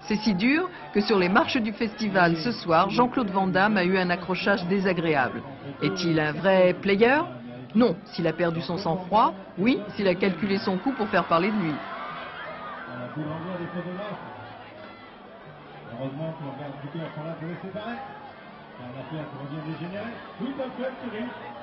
C'est si dur que sur les marches du festival ce soir, Jean-Claude Van Damme a eu un accrochage désagréable. Est-il un vrai player? Non, s'il a perdu son sang-froid. Oui, s'il a calculé son coup pour faire parler de lui. Heureusement que leurs gardes sont là pour les séparer. Car l'affaire pourrait bien dégénérer. Tout à fait, Thierry.